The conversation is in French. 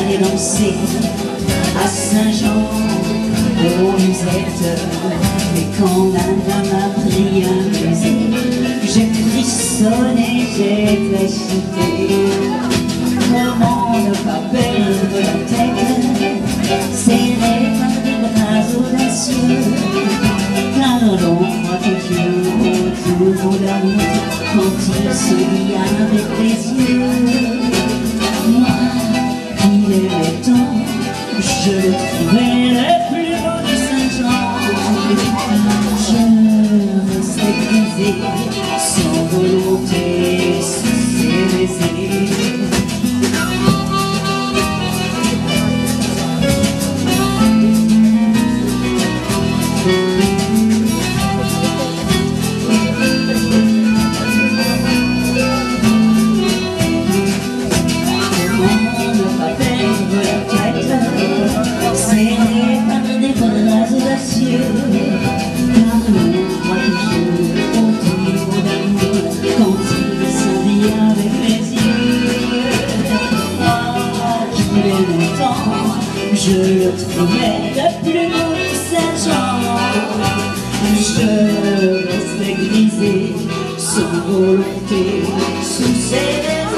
aller danser à Saint-Jean aux musettes. Mais quand la dame a pris un baiser, j'ai frissonné, j'ai fléchité. Comment ne pas perdre la tête, serré par des bras audacieux, car l'ombre de Dieu autour d'amour quand il se lie avec les yeux. Moi, il est temps, je le trouvais le plus beau de Saint-Jean. Je restais brisé, sans volonté, sous ses baisers. Je le trouvais le plus beau de Saint-Jean. Je restais grisé, sans volonté, sous ses